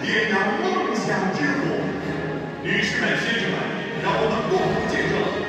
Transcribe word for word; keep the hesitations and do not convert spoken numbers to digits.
点燃梦想之火。女士们、先生们，让我们共同见证